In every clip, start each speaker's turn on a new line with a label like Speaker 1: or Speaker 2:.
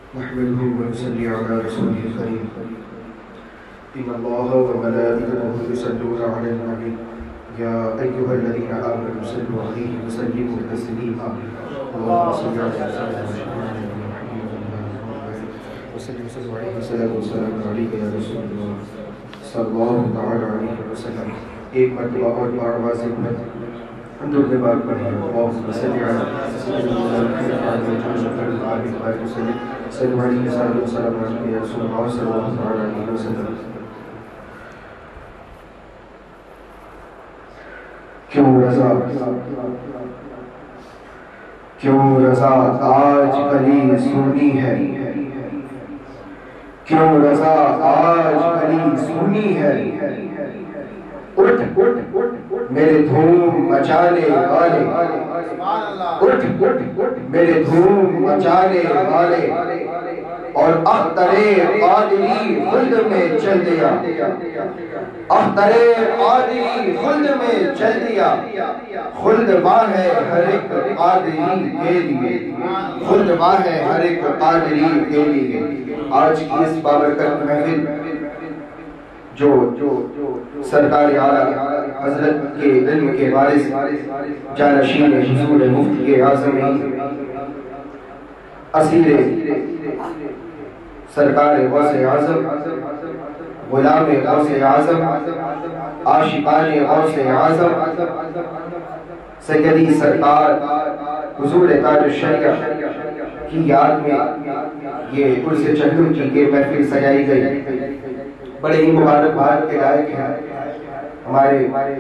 Speaker 1: نحمده ونصلي على رسوله الكريم إن الله وملائكته يصلون على النبي يا أيها الذين آمنوا صلوا عليه وسلموا تسليما اللهم صل على سيدنا محمد وسلم عليه السلام عليك يا رسول الله صلی اللہ تعالی علیہ وسلم. ایک مرتبہ اور بار واضح میں درود پاک پڑھیں. اللهم صل على سيدنا محمد صلی اللہ علیہ وسلم یا رسول اللہ صلی اللہ تعالی علیہ وسلم. کیوں رضا آج کلی سنی ہے، کیوں رضا آج کلی سنی ہے، اٹھ میرے دھوم مچانے والے، اٹھ میرے دھوم مچانے والے، اور اختر قادری خلد میں چل دیا، اختر قادری خلد میں چل دیا. خلد ماں ہے ہر ایک قادری کے لیے، خلد ماں ہے ہر ایک قادری کے لیے. آج کی اس بابرکت محفل جو سرکار اعلیٰ حضرت کے علم کے وارث جانشین حضور مفتی اعظم اسیر سرکار غوث اعظم، غلام غوث اعظم، عاشقان غوث اعظم سیدی سرکار حضور تاج الشریعہ کی یاد میں یہ عرس چندم کی یہ محفل سجائی گئی. بڑے ہی مبارکباد کے لائق ہیں ہمارے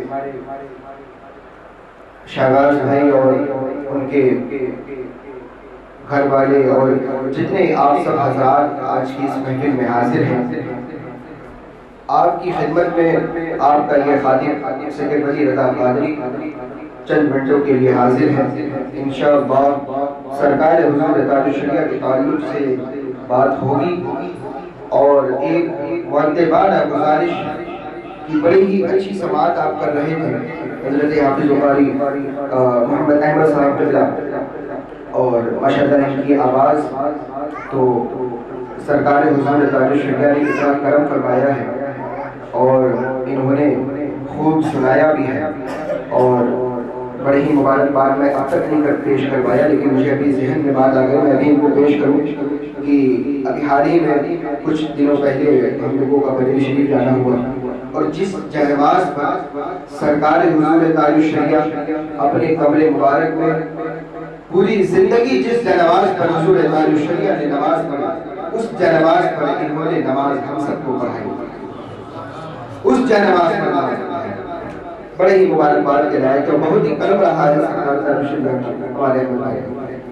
Speaker 1: شہباز بھائی اور ان کے گھر والے اور جتنے آپ سب حضرات آج کی اس محفل میں حاضر ہیں. آپ کی خدمت میں آپ کا یہ خادم سید ولی رضا قادری چند منٹوں کے لیے حاضر ہیں. انشاءاللہ سرکار حضور تاج الشریعہ کے تعلق سے بات ہوگی اور ایک معدبانہ گزارش کی بڑی ہی اچھی سماعت آپ کر رہے تھے حضرت حافظ قاری محمد احمد صاحب قبلہ، اور ماشاءاللہ ان کی آواز تو سرکار حضور تاج الشریعہ نے اتنا کرم فرمایا ہے اور انہوں نے خوب سنایا بھی ہے. اور بڑے ہی مبارکباد میں اب تک نہیں پیش کروایا، لیکن مجھے ابھی ذہن میں بات آ گئی، میں ابھی ان کو پیش کروں کہ ابھی حال ہی میں کچھ دنوں پہلے ہم لوگوں کا بریلی شریف جانا ہوا، اور جس جہنماز پر سرکار حضور تاج الشریعہ اپنے قبر مبارک میں پوری زندگی جس جہنماز پر حضور تاج الشریعہ نے نماز پڑھی، اس جہنماز پر انہوں نے نماز ہم سب کو پڑھائی، اس جہنماز پر نماز پڑھائی. بڑے ہی مبارکباد کے لائق اور بہت ہی کرم رہا ہے سرکار تاج الشریعہ ہمارے ملائک.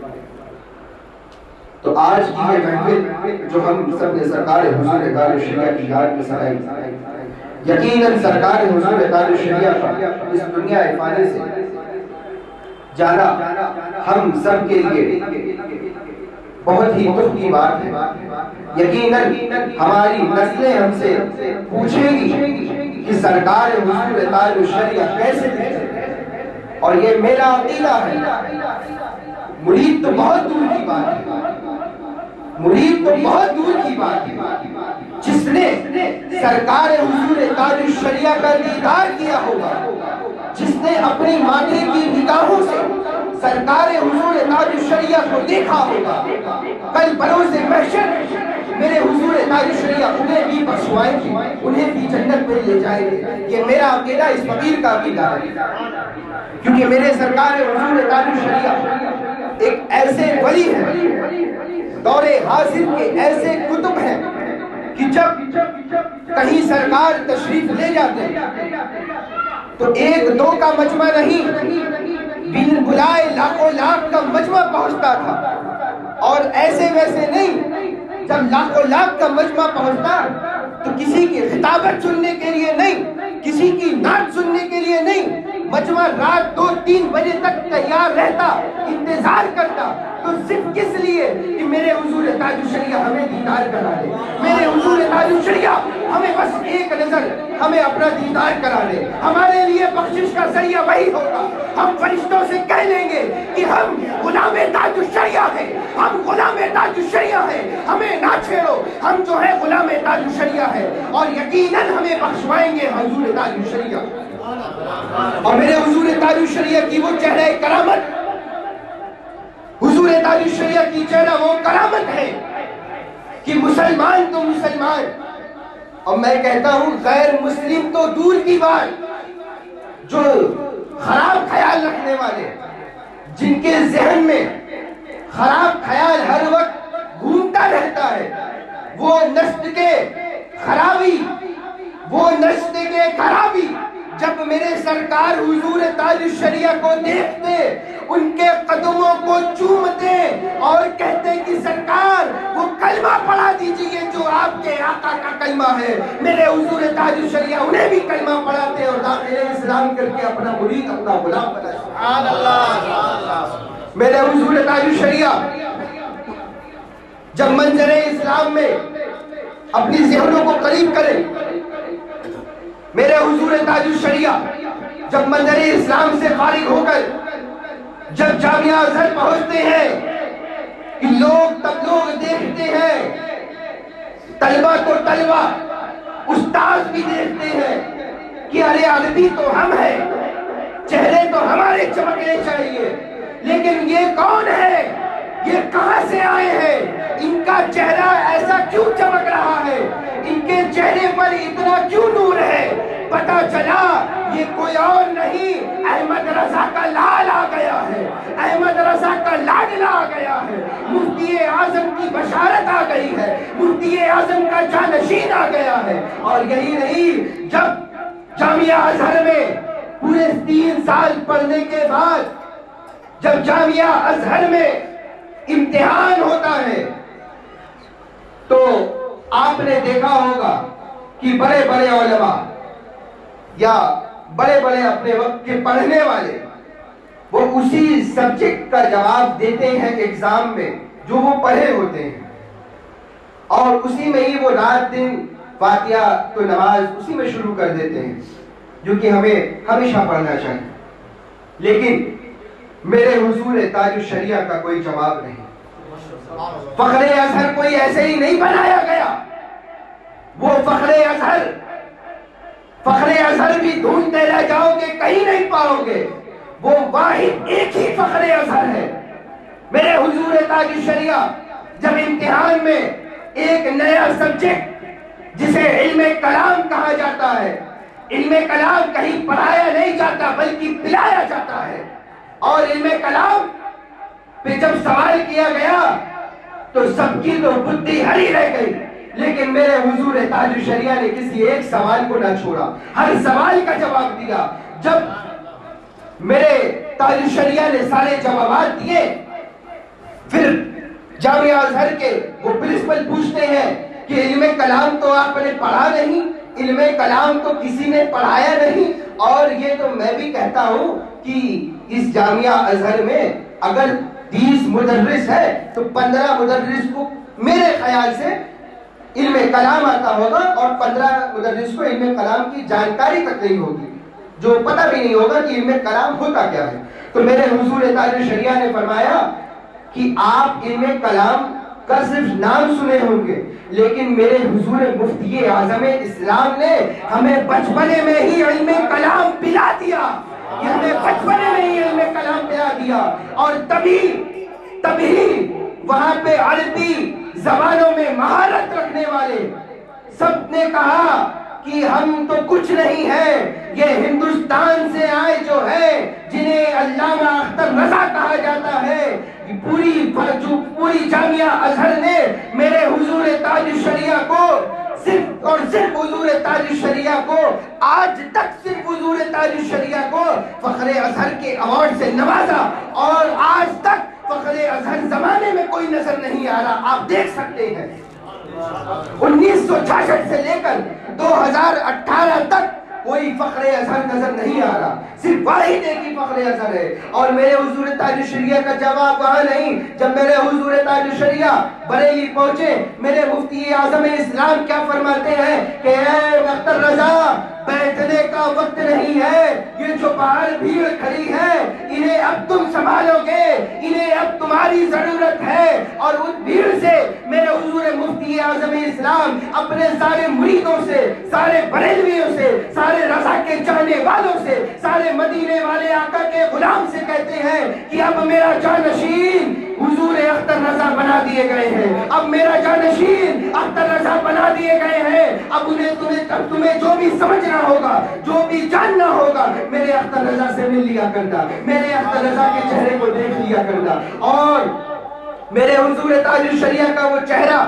Speaker 1: تو آج کی یہ محفل جو ہم سب نے سرکار حضور تاج الشریعہ کی یاد میں سنائی، یقیناً سرکار حضور تاج الشریعہ کا اس دنیا فانی سے جانا ہم سب کے لیے بہت ہی دکھ کی بات ہے. یقیناً ہماری نسلیں ہم سے پوچھیں گی کہ سرکار حضور تاج الشریعہ کیسے تھے، اور یہ میرا عقیدہ ہے. مرید تو بہت دور کی بات ہے، مرید تو بہت دور کی بات ہے. جس نے سرکار حضور تاج الشریعہ کا دیدار کیا ہوگا، جس نے اپنی ماتھے کی نگاہوں سے سرکار حضور تاج الشریعہ کو دیکھا ہوگا، کل بروز محشر میرے حضور تاج الشریعہ انہیں بھی بخشوائیں گے، انہیں بھی جنت میں لے جائیں گے. یہ میرا عقیدہ اس فقیر کا عقیدہ ہے، کیونکہ میرے سرکار حضور تاج الشریعہ ایک ایسے ولی ہیں، دور حاضر کے ایسے کتب ہیں کہ جب کہیں سرکار تشریف لے جاتے ہیں تو ایک دو کا مجمع نہیں، بن بلائے لاکھوں لاکھ کا مجمع پہنچتا تھا. اور ایسے ویسے نہیں، جب لاکھوں لاکھ کا مجمع پہنچتا تو کسی کی خطابت سننے کے لیے نہیں، کسی کی نعت سننے کے لیے نہیں، مجمع رات 2-3 بجے تک تیار رہتا، انتظار کرتا. تو صرف کس لیے کہ میرے حضور تاج الشریعہ ہمیں دیدار کرا دے، میرے حضور تاج الشریعہ ہمیں بس ایک نظر ہمیں اپنا دیدار کرا دے. ہمارے لیے بخشش کا ذریعہ وہی ہوگا. ہم فرشتوں سے کہہ لیں گے کہ ہم غلام تاج الشریعہ ہیں، ہم غلام تاج الشریعہ ہیں، ہم ہم جو ہے غلام تاج الشریعہ ہے، اور یقیناً ہمیں بخشوائیں گے حضور تاج الشریعہ۔ اور میرے حضور تاج الشریعہ کی وہ چہرہ کرامت، حضور تاج الشریعہ کی چہرہ وہ کرامت ہے کہ مسلمان تو مسلمان، اور میں کہتا ہوں غیر مسلم تو دور کی بات، جو خراب خیال رکھنے والے، جن کے ذہن میں خراب خیال ہر وقت گھومتا رہتا ہے، وہ نسل کے خرابی، وہ نسل کے خرابی جب میرے سرکار حضور تاج الشریعہ کو دیکھتے، ان کے قدموں کو چومتے اور کہتے کہ سرکار وہ کلمہ پڑھا دیجئے جو آپ کے آقا کا کلمہ ہے، میرے حضور تاج الشریعہ انہیں بھی کلمہ پڑھاتے اور داخل اسلام کر کے اپنا مرید، اپنا غلام بناتے۔ سبحان اللہ۔ میرے حضور تاج الشریعہ جب منظر اسلام میں اپنی ذہنوں کو قریب کرے، میرے حضور تاج الشریعہ جب منظر اسلام سے فارغ ہو کر جب جامعہ ازہر پہنچتے ہیں کہ لوگ دیکھتے ہیں، طلبہ کو طلبہ، استاد بھی دیکھتے ہیں کہ ارے عربی تو ہم ہیں، چہرے تو ہمارے چمکنے چاہیے، لیکن یہ کون ہے، یہ کہاں سے آئے ہیں، ان کا چہرہ ایسا کیوں چمک رہا ہے، ان کے چہرے پر اتنا کیوں نور ہے؟ پتا چلا یہ کوئی اور نہیں، احمد رضا کا لال آ گیا ہے، احمد رضا کا لاڈلا آ گیا ہے، مفتی اعظم کی بشارت آ گئی ہے، مفتی اعظم کا جانشین آ گیا ہے۔ اور یہی نہیں، جب جامعہ ازہر میں پورے 3 سال پڑھنے کے بعد جب جامعہ ازہر میں امتحان ہوتا ہے تو آپ نے دیکھا ہوگا کہ بڑے بڑے علماء یا بڑے بڑے اپنے وقت کے پڑھنے والے وہ اسی سبجیکٹ کا جواب دیتے ہیں ایگزام میں جو وہ پڑھے ہوتے ہیں، اور اسی میں ہی وہ رات دن فاتحہ تو نماز اسی میں شروع کر دیتے ہیں، جو کہ ہمیں ہمیشہ پڑھنا چاہیے۔ لیکن میرے حضور تاج الشریعہ کا کوئی جواب نہیں۔ فخر ازہر کوئی ایسے ہی نہیں بنایا گیا، وہ فخر ازہر بھی ڈھونڈتے رہ جاؤ گے کہیں نہیں پاؤ گے، وہ واحد ایک ہی فخر ازہر ہے۔ میرے حضور تاج الشریعہ جب امتحان میں ایک نیا سبجیکٹ جسے علم کلام کہا جاتا ہے، علم کلام کہیں پڑھایا نہیں جاتا بلکہ پلایا جاتا ہے، اور علم کلام پہ جب سوال کیا گیا تو سب کی تو بدھی ہری رہ گئی، لیکن میرے حضور تاج الشریعہ نے کسی ایک سوال کو نہ چھوڑا، ہر سوال کا جواب دیا۔ جب میرے تاج الشریعہ نے سارے جوابات دیے، پھر جامعہ ازہر کے وہ پرنسپل پوچھتے ہیں کہ علم کلام تو آپ نے پڑھا نہیں، علم کلام تو کسی نے پڑھایا نہیں، اور یہ تو میں بھی کہتا ہوں کہ اس جامعہ ازہر میں اگر 20 مدرس ہے تو 15 مدرس کو میرے خیال سے علم کلام آتا ہوگا، اور 15 مدرس کو علم کلام کی جانکاری تک نہیں ہوگی، جو پتہ بھی نہیں ہوگا کہ علم کلام ہوتا کیا ہے۔ تو میرے حضور تاج الشریعہ نے فرمایا کہ آپ علم کلام کا صرف نام سنے ہوں گے، لیکن میرے حضور مفتی اعظم اسلام نے ہمیں بچپنے میں ہی علم کلام پلا دیا، یہ ہمیں بچپنے میں ہی علم کلام پلا دیا، اور تبھی وہاں پہ عربی زبانوں میں مہارت رکھنے والے سب نے کہا کہ ہم تو کچھ نہیں ہے، یہ ہندوستان سے آئے جو ہے جنہیں علامہ اختر رضا کہا جاتا ہے، پوری جامعہ ازہر نے میرے حضور تاج الشریعہ کو صرف اور صرف حضور تاج الشریعہ کو آج تک صرف حضور تاج الشریعہ کو فخر ازہر کے ایوارڈ سے نوازا، اور آج تک فخر ازہر زمانے میں کوئی نظر نہیں آ رہا۔ آپ دیکھ سکتے ہیں 1966 سے لے کر 2018 تک کوئی فخر اظہر نظر نہیں آ رہا، صرف واحد ایک ہی فخر اظہر ہے۔ اور میرے حضور تاج الشریعہ کا جواب وہاں نہیں، جب میرے حضور تاج الشریعہ بریلی پہنچے، میرے مفتی اعظم اسلام کیا فرماتے ہیں کہ اے اختر رضا، بیٹھنے کا وقت نہیں ہے، یہ جو باہر بھیڑ کھڑی ہے انہیں اب تم سنبھالو گے، انہیں اب تمہاری ضرورت ہے۔ اور اس بھیڑ سے میرے حضور مفتی اعظم اسلام اپنے سارے مریدوں سے، سارے بریلویوں سے، سارے رضا کے چاہنے والوں سے، سارے مدینے والے آقا کے غلام سے کہتے ہیں کہ اب میرا جانشین حضور اختر رضا بنا دیے گئے ہیں، اب میرا جانشین اختر رضا بنا دیے گئے ہیں، اب تمہیں جو بھی سمجھنا ہوگا، جو بھی جاننا ہوگا، میرے اختر رضا سے مل لیا کرتا، میرے اختر رضا کے چہرے کو دیکھ لیا کرتا۔ اور میرے حضور تاج الشریعہ کا وہ چہرہ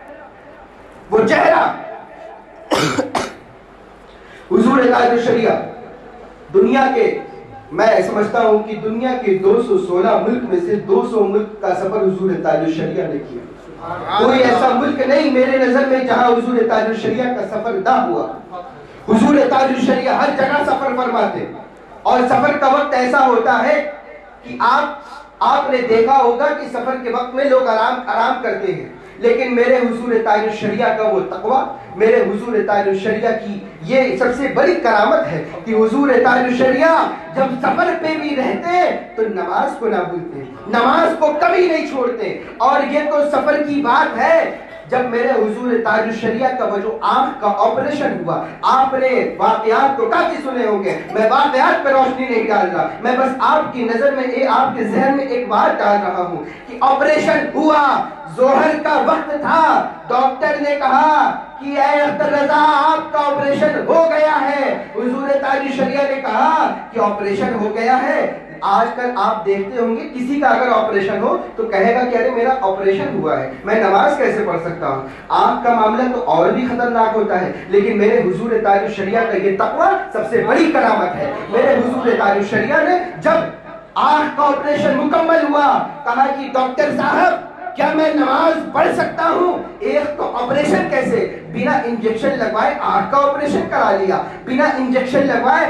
Speaker 1: حضور تاج الشریعہ دنیا کے، میں سمجھتا ہوں کہ دنیا کے 216 ملک میں سے 200 ملک کا سفر حضور تاج الشریعہ نے کیا۔ کوئی ایسا ملک نہیں میرے نظر میں جہاں حضور تاج الشریعہ کا سفر نہ ہوا۔ حضور تاج الشریعہ ہر جگہ سفر فرماتے، اور سفر کا وقت ایسا ہوتا ہے کہ آپ نے دیکھا ہوگا کہ سفر کے وقت میں لوگ آرام کرتے ہیں، لیکن میرے حضور تاج الشریعہ کا وہ تقویٰ، میرے حضور تاج الشریعہ کی یہ سب سے بڑی کرامت ہے کہ حضور تاج الشریعہ جب سفر پہ بھی رہتے تو نماز کو نہ بھولتے، نماز کو کبھی نہیں چھوڑتے۔ اور یہ تو سفر کی بات ہے، جب میرے حضور تاج الشریعہ کا وہ جو آنکھ کا آپریشن ہوا، آپ نے واقعات تو کافی سنے ہوں گے، میں واقعات پہ روشنی نہیں ڈال رہا، میں بس آپ کی نظر میں آپ کے ذہن میں ایک بات ڈال رہا ہوں کہ آپریشن ہوا، ظہر کا وقت تھا، ڈاکٹر نے کہا کہ اے اختر رضا آپ کا آپریشن ہو گیا ہے۔ حضور تاج الشریعہ نے کہا کہ آپریشن ہو گیا ہے۔ آج کل آپ دیکھتے ہوں گے کسی کا اگر آپریشن ہو تو کہے گا کہ ارے میرا آپریشن ہوا ہے، میں نماز کیسے پڑھ سکتا ہوں؟ آنکھ کا معاملہ تو اور بھی خطرناک ہوتا ہے، لیکن میرے حضور تاج الشریعہ کا یہ تقویٰ سب سے بڑی کرامت ہے۔ میرے حضور تاج الشریعہ نے جب آنکھ کا آپریشن مکمل ہوا کہا کہ ڈاکٹر صاحب کیا میں نماز پڑھ سکتا ہوں؟ ایک تو آپریشن کیسے، بنا انجیکشن لگوائے آنکھ کا آپریشن کرا لیا، بنا انجیکشن لگوائے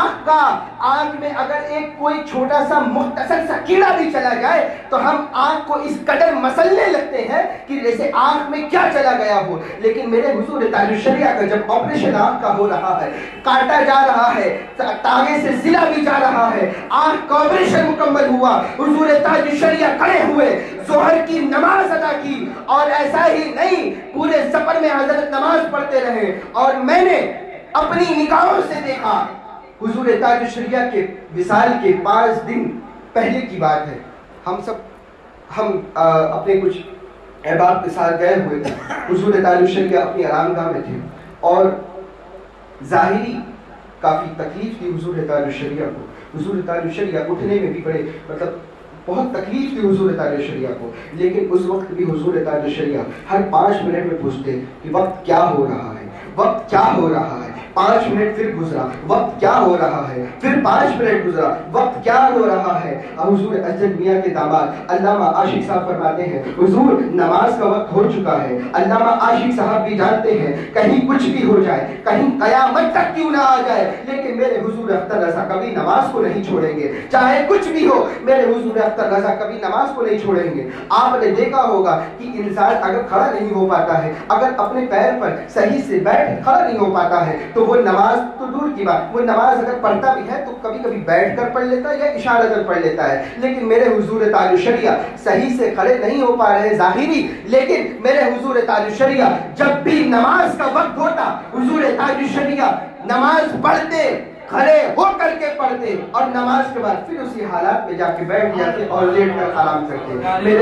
Speaker 1: آنکھ میں اگر ایک کوئی چھوٹا سا مختصر سا کیڑا بھی چلا جائے تو ہم آنکھ کو اس قدر مسلنے لگتے ہیں کہ جیسے آنکھ میں کیا چلا گیا ہو۔ لیکن میرے حضور تاج الشریعہ کا جب آپریشن آنکھ کا ہو رہا ہے، کاٹا جا رہا ہے، تاغے سے سلا بھی جا رہا ہے، آنکھ کا آپریشن مکمل ہوا، حضور تاج الشریعہ کھڑے ہوئے، ظہر کی نماز ادا کی، اور ایسا ہی نہیں پورے سفر میں حضرت نماز پڑھتے رہے۔ اور میں نے اپنی نگاہوں سے دیکھا، حضور تاج الشریعہ کے وصال کے 5 دن پہلے کی بات ہے، ہم اپنے کچھ احباب کے ساتھ گئے ہوئے تھے، حضور تاج الشریعہ اپنی آرام گاہ میں تھے، اور ظاہری کافی تکلیف تھی حضور تاج الشریعہ کو، حضور تاج الشریعہ اٹھنے میں بھی بڑے بہت تکلیف تھی حضور تاج الشریعہ کو، لیکن اس وقت بھی حضور تاج الشریعہ ہر 5 منٹ میں پوچھتے کہ وقت کیا ہو رہا ہے، وقت کیا ہو رہا ہے۔ 5 منٹ پھر گزرا، وقت کیا ہو رہا ہے، پھر 5 منٹ گزرا، وقت کیا ہو رہا ہے۔ حضور اجد میاں کے داماد علامہ عاشق صاحب فرماتے ہیں حضور نماز کا وقت ہو چکا ہے۔ علامہ عاشق صاحب بھی جانتے ہیں کہیں کچھ بھی ہو جائے، کہیں قیامت تک کیوں نہ آ جائے، لیکن میرے حضور اختر رضا کبھی نماز کو نہیں چھوڑیں گے، چاہے کچھ بھی ہو، میرے حضور اختر رضا کبھی نماز کو نہیں چھوڑیں گے۔ آپ نے دیکھا ہوگا کہ انسان اگر کھڑا نہیں ہو پاتا ہے، اگر اپنے پیر پر صحیح سے بیٹھ کھڑا نہیں ہو پاتا ہے تو وہ نماز تو دور کی بات، وہ نماز اگر پڑھتا بھی ہے تو کبھی کبھی بیٹھ کر پڑھ لیتا ہے یا اشارہ کر پڑھ لیتا ہے، لیکن میرے حضور تاج الشریعہ صحیح سے کھڑے نہیں ہو پا رہے ظاہری، لیکن میرے حضور تاج الشریعہ جب بھی نماز کا وقت ہوتا حضور تاج الشریعہ نماز پڑھتے، کھڑے ہو کر کے پڑھتے، اور نماز کے بعد پھر اسی حالات میں جا کے بیٹھ جاتے اور لیٹ کر آرام کرتے۔ میرے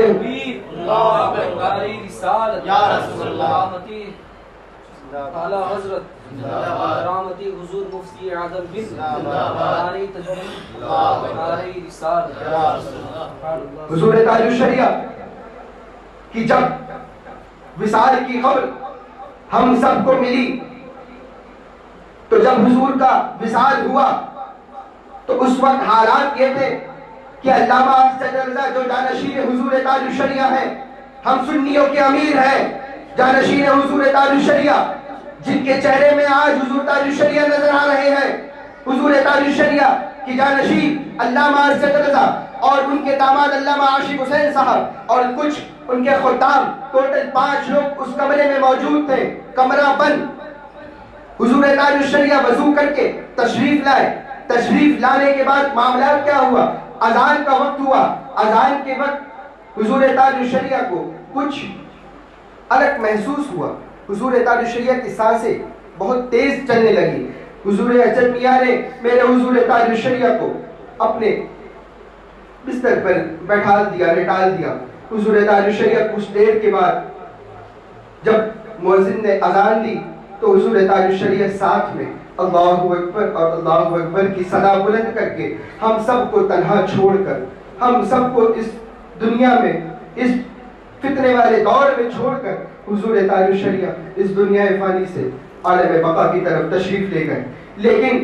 Speaker 2: یا رسول اللہ اعلی حضرت کرامتی حضور مفتی اعظم بن نعرہ تجدید نعرہ رسالت۔
Speaker 1: حضور تاج الشریعہ کی جب وصال کی خبر ہم سب کو ملی، تو جب حضور کا وصال ہوا تو اس وقت حالات یہ تھے کہ علامہ احسن رضا جو جانشین حضور تاج الشریعہ ہے، ہم سنیوں کے امیر ہیں، جانشین حضور تاج الشریعہ، جن کے چہرے میں آج حضور تاج الشریعہ نظر آ رہے ہیں، حضور تاج الشریعہ کی جانشین علامہ ارشد رضا اور ان کے داماد علامہ عاشق حسین صاحب اور کچھ ان کے خدام، ٹوٹل 5 لوگ اس کمرے میں موجود تھے، کمرہ بند۔ حضور تاج الشریعہ وضو کر کے تشریف لائے، تشریف لانے کے بعد معاملات کیا ہوا، اذان کا وقت ہوا، اذان کے وقت حضور تاج الشریعہ کو کچھ الگ محسوس ہوا، حضور تاج الشریعہ کی سانسیں بہت تیز چلنے لگی۔ حضور اجل میاں نے میرے حضور تاج الشریعہ کو اپنے بستر پر بیٹھال دیا، لٹال دیا۔ حضور تاج الشریعہ کچھ دیر کے بعد جب مؤذن نے اذان دی تو حضور تاج الشریعہ ساتھ میں اللہ اکبر اور اللہ اکبر کی صدا بلند کر کے ہم سب کو تنہا چھوڑ کر، ہم سب کو اس دنیا میں، اس فتنے والے دور میں چھوڑ کر حضور تاج الشریعہ اس دنیا فانی سے عالم بقا کی طرف تشریف لے گئے۔ لیکن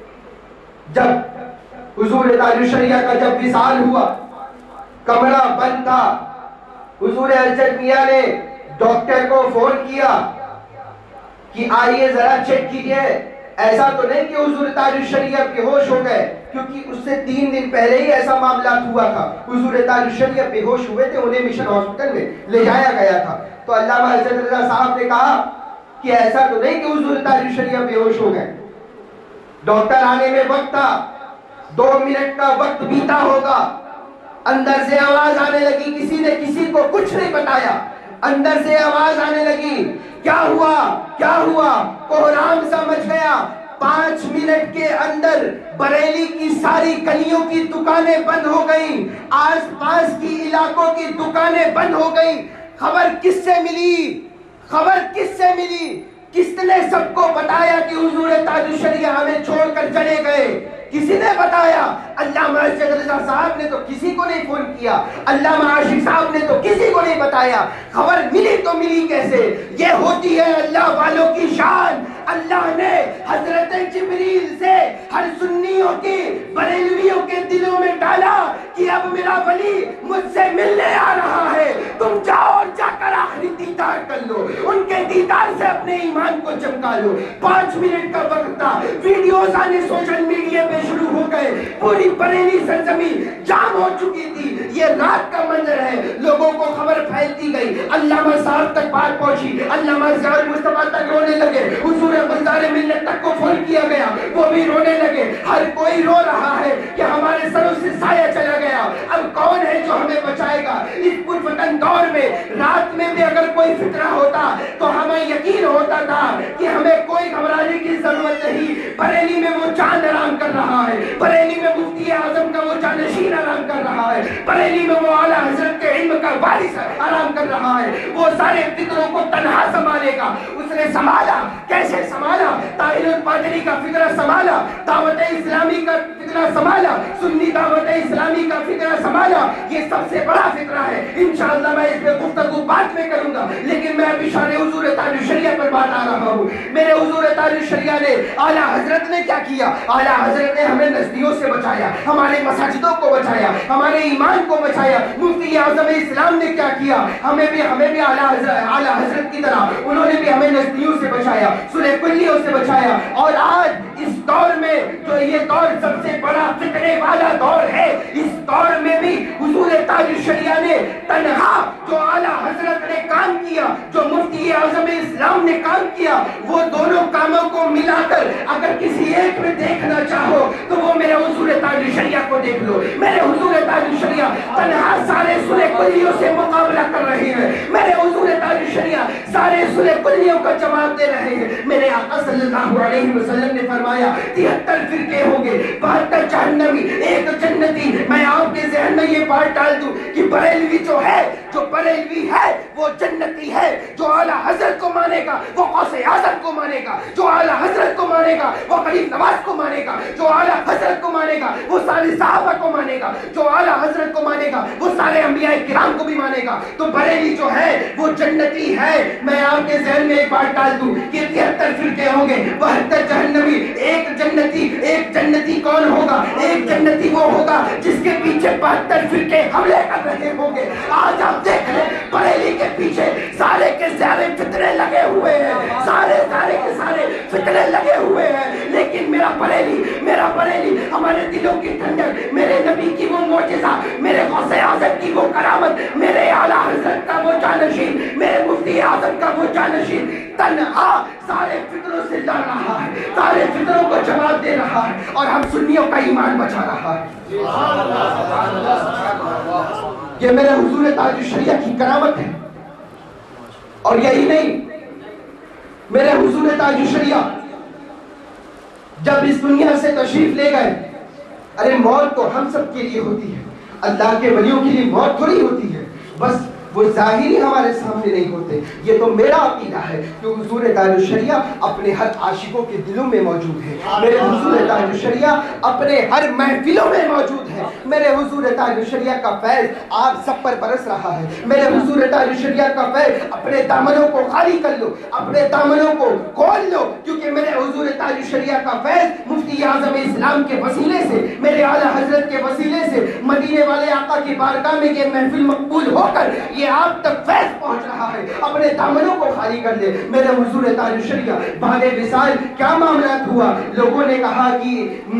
Speaker 1: جب حضور تاج الشریعہ کا جب وصال ہوا، کمرہ بند تھا، حضور ارشد میاں نے ڈاکٹر کو فون کیا کہ آئیے ذرا چیک کیجئے، ایسا تو نہیں کہ حضور تاج الشریعہ بے ہوش ہو گئے، کیونکہ اس سے 3 دن پہلے ہی ایسا معاملات ہوا تھا، حضور تاج الشریعہ بے ہوش ہوئے تھے، انہیں مشن ہاسپٹل میں لے جایا گیا تھا۔ تو علامہ ارشد رضا صاحب نے کہا کہ ایسا تو نہیں کہ حضور تاج الشریعہ بے ہوش ہو گئے، ڈاکٹر آنے میں وقت تھا، 2 منٹ کا وقت بیتا ہوگا۔ اندر سے آواز آنے لگی، کسی نے کسی کو کچھ نہیں بتایا، اندر سے آواز آنے لگی، کیا ہوا کیا ہوا، کوہرام سا مچ گیا۔ 5 منٹ کے اندر بریلی کی ساری گلیوں کی دکانیں بند ہو گئیں، آس پاس کی علاقوں کی دکانیں بند ہو گئیں۔ خبر کس سے ملی؟ خبر کس سے ملی؟ کس نے سب کو بتایا کہ حضور تاج الشریعہ ہمیں چھوڑ کر چلے گئے؟ کسی نے بتایا؟ علامہ ارشد رضا صاحب نے تو کسی کو نہیں فون کیا، علامہ عاشق صاحب نے تو کسی کو نہیں بتایا۔ خبر ملی تو ملی کیسے؟ یہ ہوتی ہے اللہ والوں کی شان۔ اللہ نے حضرت جبریل سے ہر سنیوں کی، بریلویوں کے دلوں میں ڈالا کہ اب میرا ولی مجھ سے ملنے آ رہا ہے، تم جاؤ اور جا کر آخری دیدار کر لو، ان کے دیدار سے اپنے ایمان کو چمکا لو۔ 5 منٹ کا وقت تھا، ویڈیوز آنے سوشل میڈیا پہ شروع ہو گئے، پوری بریلی سرزمین جام ہو چکی تھی۔ یہ رات کا منظر ہے، لوگوں کو خبر پھیلتی گئی، علامہ صاحب تک بات پہنچی، علامہ زیاد مصطفیٰ تک رونے لگے، حضور بلدار ملت تک کو فون کیا گیا، وہ بھی رونے لگے۔ ہر کوئی رو رہا ہے کہ ہمارے سروں سے سایہ چلا گیا، اب کون ہے جو ہمیں بچائے گا؟ اس پرفتن دور میں رات میں بھی اگر کوئی فطرہ ہوتا تو ہمیں یقین ہوتا تھا کہ ہمیں کوئی گھبرانے کی ضرورت نہیں۔ بریلی میں وہ چاند آرام کر رہا ہے، بریلی میں مفتی اعظم کا وہ جانشین آرام کر رہا ہے، بریلی میں وہ اعلیٰ حضرت کے علم کا وارث آرام کر رہا ہے۔ وہ سارے فطروں کو تنہا سنبھالے گا، اس نے سنبھالا، کیسے سنبھالا؟ طاہر القادری کا فکرہ سنبھالا، دعوت اسلامی کا فکرہ سنبھالا، سنی دعوت اسلامی کا فکرہ سنبھالا۔ یہ سب سے بڑا فکرہ ہے، انشاءاللہ میں اس پہ گفتگو بعد میں کروں گا، لیکن میں ابھی شان حضور تاج الشریعہ پر بات آ رہا ہوں۔ میرے حضور تاج الشریعہ نے، اعلیٰ حضرت نے کیا کیا؟ اعلیٰ حضرت نے ہمیں نزدیوں سے بچایا، ہمارے مساجدوں کو بچایا، ہمارے ایمان کو بچایا۔ مفتی اعظم اسلام نے کیا کیا؟ ہمیں بھی اعلیٰ حضرت کی طرح انہوں نے بھی ہمیں نزدیوں سے بچایا، سورہ کلیوں سے بچایا۔ اور آج اس دور میں جو یہ دور سب سے بڑا فتنے والا دور ہے، اس دور میں بھی حضور تاج الشریعہ نے تنہا جو اعلیٰ حضرت نے کام کیا، جو مفتی اعظم اسلام نے کام کیا، وہ دونوں کاموں کو ملا کر اگر کسی ایک میں دیکھنا چاہو تو وہ میرے حضور تاج الشریعہ کو دیکھ لو۔ میرے حضور تاج الشریعہ تنہا سارے سورہ کلیوں سے مقابلہ کر رہے ہیں، میرے حضور تاج الشریعہ سارے سورہ کلیوں کا جواب دے رہے ہیں۔ میرے آقا صلی اللہ علیہ وسلم نے فرمایا 73 فرقے ہوں گے، 72 جہنمی، 1 جنتی۔ میں آپ کے ذہن میں یہ بات ڈال دوں کہ بریلوی جو ہے، جو بریلوی ہے وہ جنتی ہے، جو اعلیٰ حضرت کو مانے گا وہ غوث اعظم کو مانے گا، جو اعلیٰ حضرت کو مانے گا وہ غریب نواز کو مانے گا، جو اعلیٰ حضرت کو مانے گا وہ سارے صحابہ کو مانے گا، جو اعلیٰ حضرت کو مانے گا وہ سارے انبیاء کرام کو بھی مانے گا۔ تو بریلی جو ہے وہ جنتی ہے۔ میں آپ کے ذہن میں ایک بات ڈال دوں کہ 73 فرقے ہوں گے، 72 جہنمی، 1 جنتی۔ 1 جنتی کون ہوگا؟ 1 جنتی وہ ہوگا جس کے پیچھے 72 فرقے حملے کر رہے ہوں گے۔ آج آپ دیکھ لیں بریلی کے پیچھے سارے کے سارے فتنے لگے ہوئے ہیں، سارے کے دلوں کی ٹھنڈک، میرے نبی کی وہ معجزہ، میرے غوث اعظم کی وہ کرامت، میرے اعلیٰ حضرت کا وہ جانشین، میرے مفتی اعظم کا وہ جانشین تنہا سارے فکروں سے لڑ رہا ہے، سارے فکروں کو جواب دے رہا ہے، اور ہم سنیوں کا ایمان بچا رہا ہے۔ یہ میرے حضور تاج الشریعہ کی کرامت ہے۔ اور یہی نہیں، میرے حضور تاج الشریعہ جب اس دنیا سے تشریف لے گئے، ارے موت تو ہم سب کے لیے ہوتی ہے، اللہ کے ولیوں کے لیے موت تھوڑی ہوتی ہے، بس وہ ظاہری ہمارے سامنے نہیں ہوتے۔ یہ تو میرا عقیدہ ہے کہ حضور تاج الشریعہ اپنے ہر عاشقوں کے دلوں میں موجود ہے، میرے حضور تاج الشریعہ اپنے ہر محفلوں میں موجود ہے، میرے حضور تاج الشریعہ کا فیض آپ سب پر برس رہا ہے، میرے حضور تاج الشریعہ کا فیض اپنے دامنوں کو خالی کر لو، اپنے دامنوں کو کھول لو، کیونکہ میرے حضور تاج الشریعہ کا فیض مفتی اعظم اسلام کے وسیلے سے، میرے اعلیٰ حضرت کے وسیلے سے، مدینے والے آقا کی بارگاہ میں یہ محفل مقبول ہو کر یہ آپ تک فیض پہنچ رہا ہے، اپنے دامنوں کو خالی کر لے میرے حضور تاج الشریعہ۔ بعد وصال کیا معاملات ہوا، لوگوں نے کہا کہ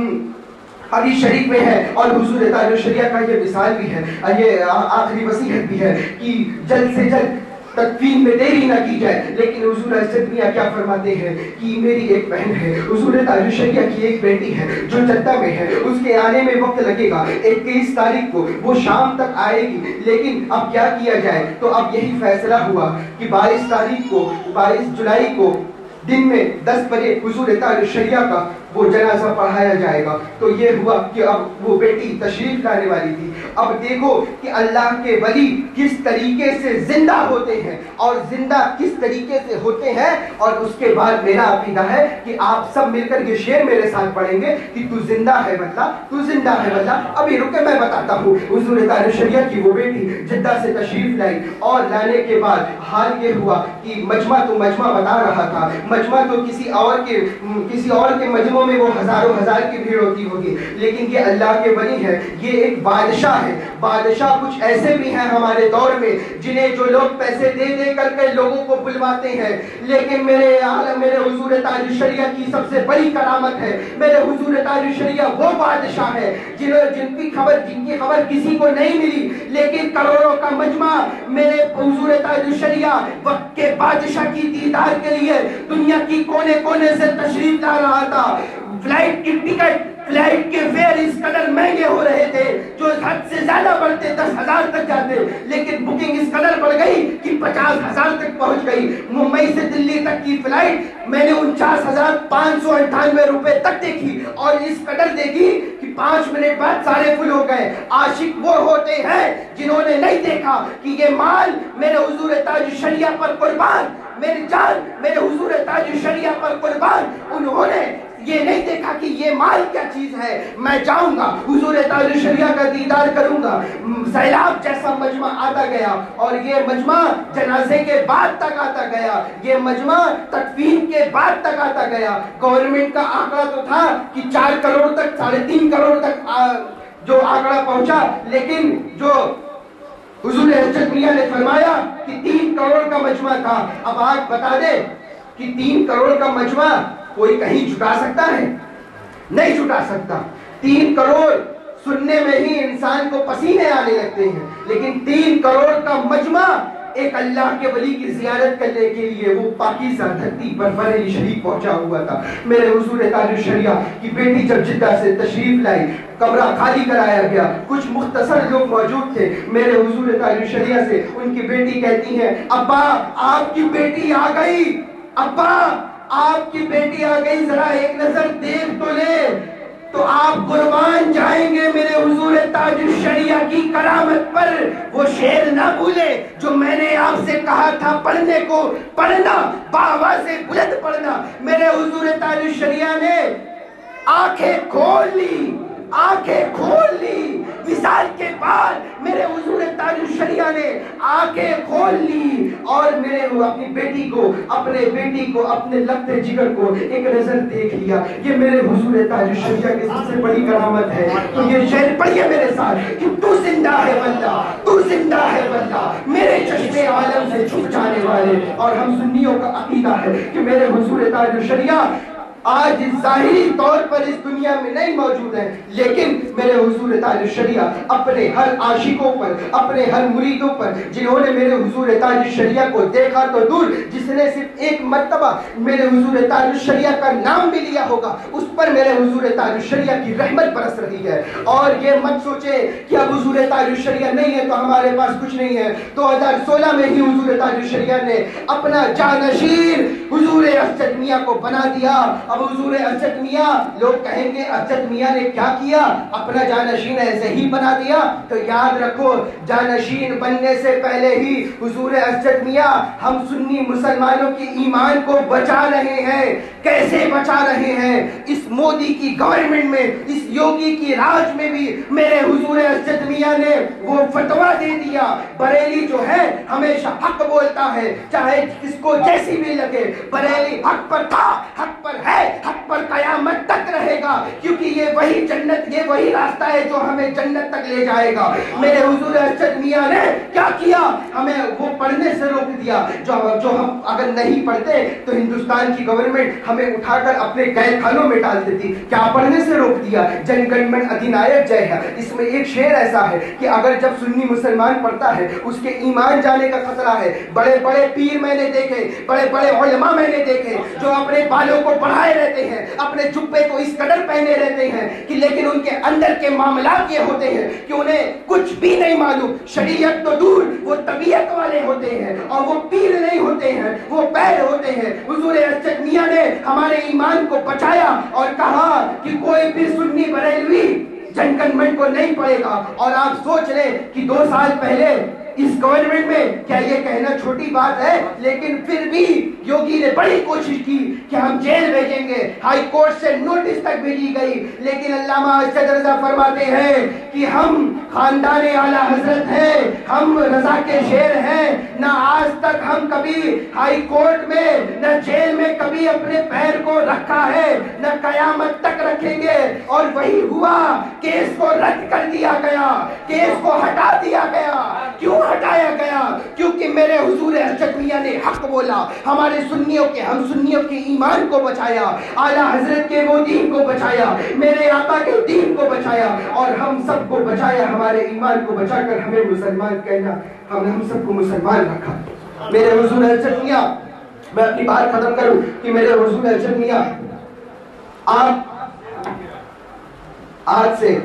Speaker 1: حدیث شریف میں ہے، اور حضور تاج الشریعہ کا یہ وصال بھی ہے، یہ آخری وصیت بھی ہے کہ جلد سے جلد تدفین میں دیری نہ کی جائے، لیکن حضور عزت میاں کیا فرماتے ہیں کہ میری ایک بہن ہے، حضور تاج الشریعہ کی ایک بیٹی ہے جو جدہ میں ہے، اس کے آنے میں وقت لگے گا، 21 تاریخ کو وہ شام تک آئے گی، لیکن اب کیا کیا جائے؟ تو اب یہی فیصلہ ہوا کہ 22 تاریخ کو، 22 جولائی کو دن میں 10 بجے حضور تاج الشریعہ کا وہ جنازہ پڑھایا جائے گا۔ تو یہ ہوا کہ اب وہ بیٹی تشریف لانے والی تھی۔ اب دیکھو کہ اللہ کے ولی کس طریقے سے زندہ ہوتے ہیں اور زندہ کس طریقے سے ہوتے ہیں، اور اس کے بعد میرا عقیدہ ہے کہ آپ سب مل کر یہ شعر میرے ساتھ پڑھیں گے کہ تو زندہ ہے واللہ، تو زندہ ہے واللہ۔ ابھی رکے میں بتاتا ہوں۔ حضور تاج الشریعہ کی وہ بیٹی جدہ سے تشریف لائی، اور لانے کے بعد حال یہ ہوا کہ مجمع تو مجمع بتا رہا تھا، مجمع تو کسی اور کے مجمع میں وہ ہزاروں ہزار کی بھیڑ ہوتی ہوگی، لیکن یہ اللہ کے ولی ہے، یہ ایک بادشاہ ہے۔ بادشاہ کچھ ایسے بھی ہیں ہمارے دور میں جنہیں جو لوگ پیسے دے دے کر کے لوگوں کو بلواتے ہیں، لیکن میرے حضور تاج الشریعہ کی سب سے بڑی کرامت ہے، میرے حضور تاج الشریعہ وہ بادشاہ ہے جن کی خبر کسی کو نہیں ملی، لیکن کروڑوں کا مجمع میرے حضور تاج الشریعہ وقت کے بادشاہ کی دیدار کے لیے دنیا کی کونے کونے سے تشریف لا رہا تھا۔ فلائٹ کی ٹکٹ، فلائٹ کے فیئر اس قدر مہنگے ہو رہے تھے جو حد سے زیادہ بڑھتے 10,000 تک جاتے، لیکن بکنگ اس قدر بڑھ گئی کہ 50,000 تک پہنچ گئی۔ ممبئی سے دلی تک کی فلائٹ میں نے 49,598 روپے تک دیکھی، اور اس قدر دیکھی کہ 5 منٹ بعد سارے فل ہو گئے۔ عاشق وہ ہوتے ہیں جنہوں نے نہیں دیکھا کہ یہ مال میرے حضور تاج الشریعہ پر قربان، میری جان میرے حضور تاج الشریعہ پر قربان، انہوں نے یہ نہیں دیکھا کہ یہ مال کیا چیز ہے۔ میں جاؤں گا حضور تاج الشریعہ کا دیدار کروں گا۔ سیلاب جیسا مجمع آتا گیا، اور یہ مجمع جنازے کے بعد تک آتا گیا، یہ مجمع تدفین کے بعد تک آتا گیا۔ گورنمنٹ کا آنکڑا تو تھا کہ 4 کروڑ تک، 3.5 کروڑ تک جو آنکڑا پہنچا، لیکن جو حضور حضرت میاں نے فرمایا کہ 3 کروڑ کا مجمع تھا۔ اب آج بتا دے کہ 3 کروڑ کا مجمع کوئی کہیں جھٹا سکتا ہے؟ نہیں جھٹا سکتا۔ 3 کروڑ سننے میں ہی انسان کو پسینے آنے لگتے ہیں، لیکن 3 کروڑ کا مجمع ایک اللہ کے ولی کی زیارت کرنے کے لیے وہ پاکیزہ دھرتی پر بریلی شریف پہنچا ہوا تھا۔ میرے حضور تاج الشریعہ کی بیٹی جب جدہ سے تشریف لائی، کمرہ خالی کرایا گیا، کچھ مختصر لوگ موجود تھے۔ میرے حضور تاج الشریعہ سے ان کی بیٹی کہتی ہیں، ابا آپ کی بیٹی آ گئی، ابا آپ کی بیٹی آ گئی، ذرا ایک نظر دیکھ تو لے۔ تو آپ قربان جائیں گے میرے حضور تاج الشریعہ کی کرامت پر۔ وہ شعر نہ بھولے جو میں نے آپ سے کہا تھا پڑھنے کو، پڑھنا بآواز بلند پڑھنا۔ میرے حضور تاج الشریعہ نے آنکھیں کھول لی، آنکھیں کھول لی۔ وصال کے بعد میرے حضور تاج الشریعہ نے آنکھیں کھول لی، اور میرے اپنی بیٹی کو، اپنے بیٹی کو، اپنے لگتے جگر کو ایک نظر دیکھ لیا۔ یہ میرے حضور تاج الشریعہ کی سب سے بڑی کرامت ہے۔ تو یہ شعر پڑھیے میرے ساتھ کہ تو زندہ ہے واللہ، تو زندہ ہے واللہ، میرے چشمے عالم سے چھپ جانے والے۔ اور ہم سنیوں کا عقیدہ ہے کہ میرے حضور تاج الشریعہ آج ظاہری طور پر اس دنیا میں نہیں موجود ہیں، لیکن میرے حضور تاج الشریعہ اپنے ہر عاشقوں پر، اپنے ہر مریدوں پر، جنہوں نے میرے حضور تاج الشریعہ کو دیکھا تو دور، جس نے صرف ایک مرتبہ میرے حضور تاج الشریعہ کا نام بھی لیا ہوگا، اس پر میرے حضور تاج الشریعہ کی رحمت برس رہی ہے۔ اور یہ مت سوچے کہ اب حضور تاج الشریعہ نہیں ہے تو ہمارے پاس کچھ نہیں ہے۔ 2016 میں ہی حضور تاج الشریعہ نے اپنا جانشین حضور ارشد میاں کو بنا دیا۔ اب حضور ارشد میاں، لوگ کہیں گے ارشد میاں نے کیا کیا، اپنا جانشین ایسے ہی بنا دیا؟ تو یاد رکھو، جانشین بننے سے پہلے ہی حضور ارشد میاں ہم سنی مسلمانوں کی ایمان کو بچا رہے ہیں۔ کیسے بچا رہے ہیں؟ اس مودی کی گورنمنٹ میں، اس یوگی کی راج میں بھی میرے حضور ارشد میاں نے وہ فتویٰ دے دیا، بریلی جو ہے ہمیشہ حق بولتا ہے، چاہے کس کو جیسی بھی لگے، بریلی حق پر تھا، حق پر ہے، حق پر قیامت تک رہے گا، کیونکہ یہ وہی جنت، یہ وہی راستہ ہے جو ہمیں جنت تک لے جائے گا۔ میرے حضور ارشد میاں نے کیا کیا؟ ہمیں وہ پڑھنے سے روک دیا، جو ہم اگر نہیں پڑھتے تو ہندوستان کی گورنمنٹ ہمیں اٹھا کر اپنے قید خانوں میں ڈال دیتی۔ کیا پڑھنے سے روک دیا؟ جن گن من ادھینائک جے ہے، اس میں ایک شعر ایسا ہے کہ اگر جب سنی مسلمان پڑھتا ہے اس کے ایمان جانے کا خطرہ ہے۔ بڑے بڑے پیر میں نے دیکھے، بڑے بڑے علماء میں نے دیکھے جو اپنے بالوں کو بڑھائے رہتے ہیں، اپنے جبے کو اس قدر پہنے رہتے ہیں کہ لیکن ان کے اندر کے معاملات یہ ہوتے ہیں کہ انہیں کچھ بھی نہیں معلوم، شریعت تو دور، وہ طبیعت والے ہوتے ہیں اور وہ پیر نہیں ہوتے ہیں، وہ پیر ہوتے ہیں۔ حضور ارشد میاں نے ہمارے ایمان کو بچایا اور کہا کہ کوئی بھی سنی بریلوی جن گن من کو نہیں پڑے گا۔ اور آپ سوچ لیں کہ 2 سال پہلے اس گورنمنٹ میں، کیا یہ کہنا چھوٹی بات ہے، لیکن پھر بھی یوگی نے بڑی کوشش کی کہ ہم جیل بھیجیں گے، ہائی کورٹ سے نوٹس تک بھیجی گئی، لیکن علامہ ارشد رضا فرماتے ہیں کہ ہم خاندان اعلیٰ حضرت ہیں، ہم رضا کے شیر ہیں، نہ آج تک ہم کبھی ہائی کورٹ میں نہ جیل میں کبھی اپنے پیر کو رکھا ہے، نہ قیامت تک رکھیں گے۔ اور وہی ہوا، کیس کو رد کر دیا گیا، کیس کو ہٹا دیا گیا۔ کیوں ہٹایا گیا؟ کیونکہ میرے حضور ارشد میاں نے حق بولا، ہمارے سنیوں کے، ہم سنیوں کے ایمان کو بچایا، اعلیٰ حضرت کے وہ دین کو بچایا، میرے آقا کے دین کو بچایا، اور ہم سب کو بچایا، ہمارے ایمان کو بچا کر ہمیں مسلمان کہنا، ہم سب کو مسلمان رکھا۔ میرے حضور ارشد میاں، میں اپنی بات ختم کروں کہ میرے حضور ارشد میاں آپ آج سے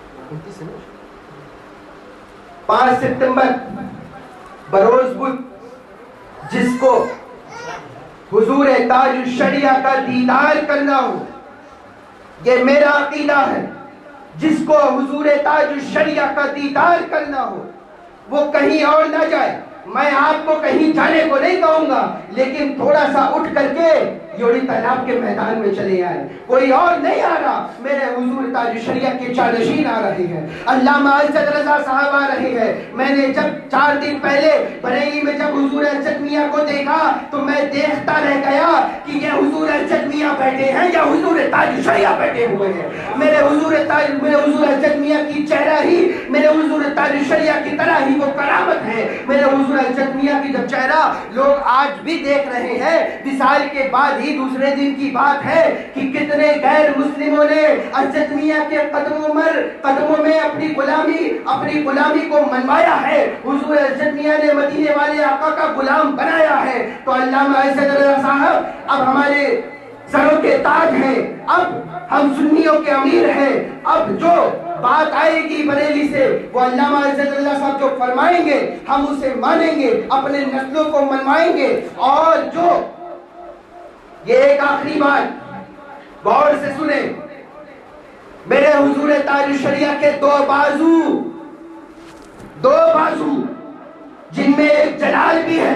Speaker 1: 5 ستمبر بروز بدھ جس کو حضور تاج الشریعہ کا دیدار کرنا ہو، یہ میرا عقیدہ ہے، جس کو حضور تاج الشریعہ کا دیدار کرنا ہو وہ کہیں اور نہ جائے۔ میں آپ کو کہیں جانے کو نہیں کہوں گا، لیکن تھوڑا سا اٹھ کر کے یوڑی تالاب کے میدان میں چلے آئے، کوئی اور نہیں آ رہا، میرے حضور تاج الشریعہ کے جانشین آ رہے ہیں، علامہ ارشد رضا صاحب آ رہے ہیں۔ میں نے جب 4 دن پہلے بریلی میں جب حضور ارشد میاں کو دیکھا تو میں دیکھتا رہ گیا کہ یہ حضور ارشد میاں بیٹھے ہیں یا حضور تاج الشریعہ بیٹھے ہوئے ہیں۔ میرے حضور ارشد میاں کی چہرہ ہی میرے حضور تاج الشریعہ کی طرح ہی وہ کرامت ہے۔ میرے حضور ارشد میاں کی جب چہرہ لوگ آج بھی دیکھ رہے ہیں، وصال کے بعد ہی دوسرے دن کی بات ہے کہ کتنے غیر مسلموں نے ارشد میاں کے قدموں میں اپنی غلامی کو منوایا ہے، حضور ارشد میاں نے مدینے والے آقا کا غلام بنایا ہے۔ تو علامہ ارشد رضا صاحب اب ہمارے سروں کے تاج ہیں، اب ہم سنیوں کے امیر ہیں، اب جو بات آئے گی بریلی سے وہ علامہ ارشد رضا صاحب جو فرمائیں گے ہم اسے مانیں گے، اپنے نسلوں کو منوائیں گے۔ اور جو یہ ایک آخری بات غور سے سنیں، میرے حضور تاج الشریعہ کے 2 بازو جن میں ایک جلال بھی ہے،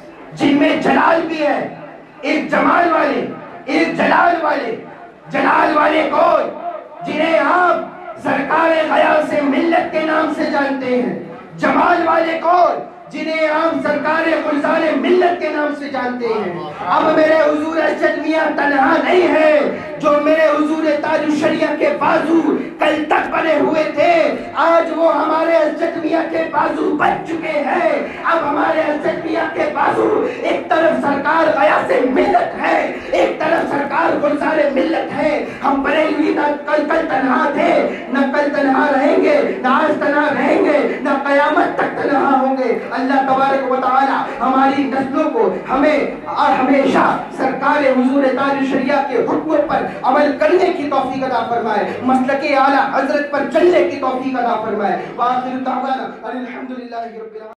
Speaker 1: ایک جمال والے، ایک جلال والے کون؟ جنہیں آپ سرکار غیاث سے ملت کے نام سے جانتے ہیں۔ جمال والے کون؟ جنہیں عام سرکار گلزار ملت کے نام سے جانتے ہیں۔ اب میرے حضور ارشد میاں تنہا نہیں ہے، جو میرے حضور تاج الشریعہ کے بازو کل تک بنے ہوئے تھے، آج وہ ہمارے ارشد میاں کے بازو بن چکے ہیں۔ اب اب ہمارے ارشد میاں کے بازو، ایک طرف سرکار غیاث ملت ہے، ایک طرف سرکار گلزار ملت ہے. ہم بریلوی نہ کل تنہا تھے، نہ کل تنہا رہیں گے، نہ آج تنہا رہیں گے، نہ قیامت تک تنہا ہوں گے. اللہ تبارک و تعالی ہماری نسلوں کو ہمیں اور ہمیشہ سرکار حضور تاج شریعہ کے حکموں پر عمل کرنے کی توفیق عطا فرمائے، مسلک اعلیٰ حضرت پر چلنے کی توفیق عطا فرمائے. وآخر دعوانا الحمدللہ رب العالمین.